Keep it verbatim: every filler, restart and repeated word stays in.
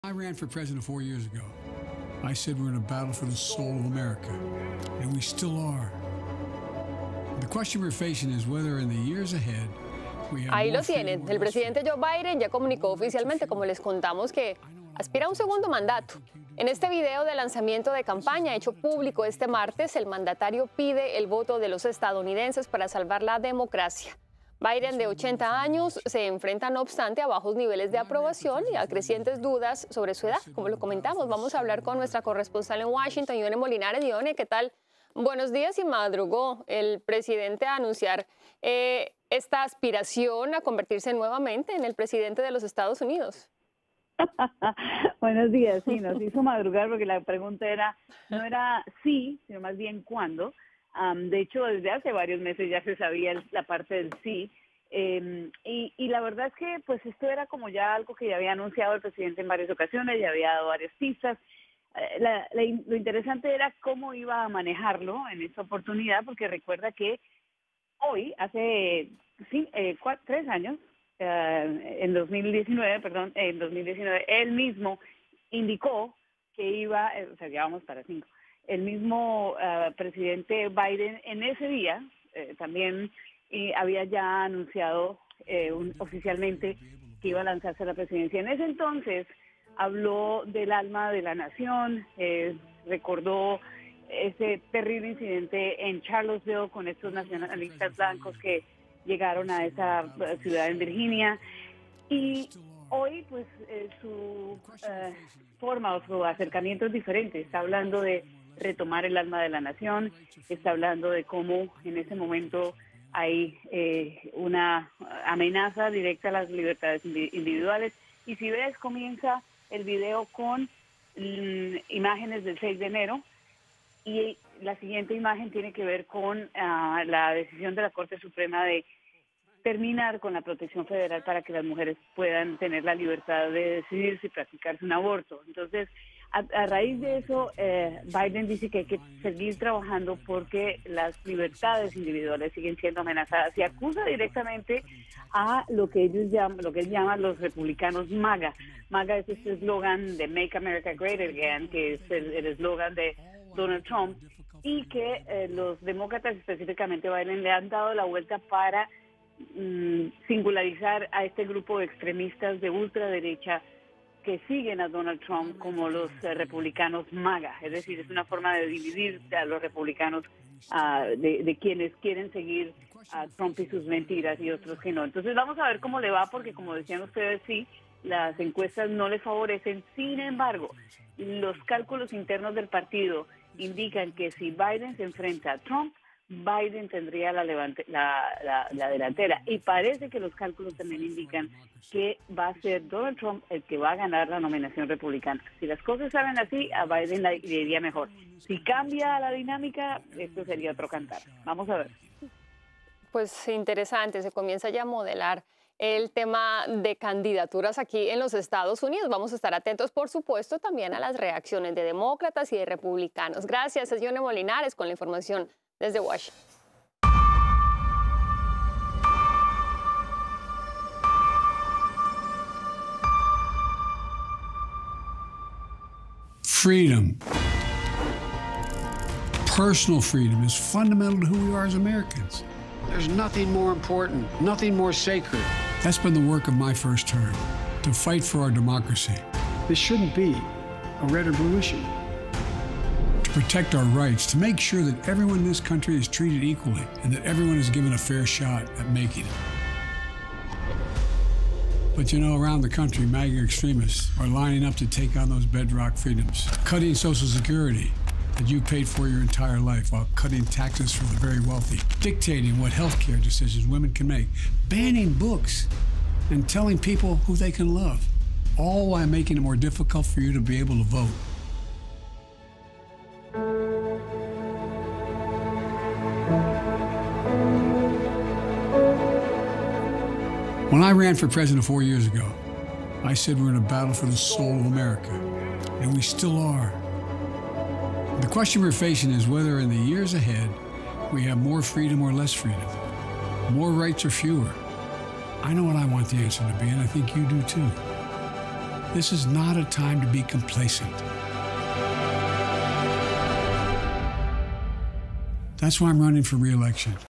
I ran for president four years ago. I said we're in a battle for the soul of America, and we still are. The question we're facing is whether in the years ahead we have Ahí more lo tienen. freedom or El less presidente Joe Biden ya comunicó oficialmente, como les contamos, que aspira a un segundo mandato. En este video de lanzamiento de campaña hecho público este martes, el mandatario pide el voto de los estadounidenses para salvar la democracia. Biden, de ochenta años, se enfrenta, no obstante, a bajos niveles de aprobación y a crecientes dudas sobre su edad. Como lo comentamos, vamos a hablar con nuestra corresponsal en Washington, Ione Molinares. Ione, ¿qué tal? Buenos días. Y madrugó el presidente a anunciar eh, esta aspiración a convertirse nuevamente en el presidente de los Estados Unidos. Buenos días. Sí, nos hizo madrugar porque la pregunta era, no era sí, sino más bien cuándo. Um, de hecho, desde hace varios meses ya se sabía la parte del sí. Eh, y, y la verdad es que pues esto era como ya algo que ya había anunciado el presidente en varias ocasiones, ya había dado varias pistas. Eh, la, la, lo interesante era cómo iba a manejarlo en esta oportunidad, porque recuerda que hoy, hace sí, eh, cuatro, tres años, eh, en dos mil diecinueve, perdón, en dos mil diecinueve, él mismo indicó que iba, eh, o sea, ya vamos para cinco, el mismo uh, presidente Biden en ese día eh, también eh, había ya anunciado eh, un, oficialmente que iba a lanzarse a la presidencia. En ese entonces habló del alma de la nación, eh, recordó ese terrible incidente en Charlottesville con estos nacionalistas blancos que llegaron a esa ciudad en Virginia. Y hoy, pues, eh, su eh, forma o su acercamiento es diferente. Está hablando de retomar el alma de la nación, está hablando de cómo en ese momento hay eh, una amenaza directa a las libertades individuales. Y si ves, comienza el video con mm, imágenes del seis de enero, y la siguiente imagen tiene que ver con uh, la decisión de la Corte Suprema de terminar con la protección federal para que las mujeres puedan tener la libertad de decidir si practicarse un aborto. Entonces, a, a raíz de eso, eh, Biden dice que hay que seguir trabajando porque las libertades individuales siguen siendo amenazadas, y acusa directamente a lo que ellos llaman, lo que él llama los republicanos MAGA. MAGA es este eslogan de Make America Great Again, que es el eslogan de Donald Trump, y que eh, los demócratas, específicamente Biden, le han dado la vuelta para mm, singularizar a este grupo de extremistas de ultraderecha que siguen a Donald Trump como los eh, republicanos MAGA. Es decir, es una forma de dividir a los republicanos uh, de, de quienes quieren seguir a Trump y sus mentiras y otros que no. Entonces vamos a ver cómo le va, porque como decían ustedes, sí, las encuestas no le favorecen. Sin embargo, los cálculos internos del partido indican que si Biden se enfrenta a Trump, Biden tendría la, levante, la, la, la delantera. Y parece que los cálculos también indican que va a ser Donald Trump el que va a ganar la nominación republicana. Si las cosas salen así, a Biden le iría mejor. Si cambia la dinámica, esto sería otro cantar. Vamos a ver. Pues interesante, se comienza ya a modelar el tema de candidaturas aquí en los Estados Unidos. Vamos a estar atentos, por supuesto, también a las reacciones de demócratas y de republicanos. Gracias, es Ione Molinares con la información desde Washington. freedom. Personal freedom is fundamental to who we are as Americans. There's nothing more important, nothing more sacred. That's been the work of my first term, to fight for our democracy. This shouldn't be a red or blue issue. To protect our rights, to make sure that everyone in this country is treated equally and that everyone is given a fair shot at making it. But you know, around the country, MAGA extremists are lining up to take on those bedrock freedoms, cutting Social Security that you paid for your entire life while cutting taxes for the very wealthy, dictating what health care decisions women can make, banning books, and telling people who they can love, all while making it more difficult for you to be able to vote. When I ran for president four years ago, I said we're in a battle for the soul of America, and we still are. The question we're facing is whether in the years ahead we have more freedom or less freedom, more rights or fewer. I know what I want the answer to be, and I think you do too. This is not a time to be complacent. That's why I'm running for re-election.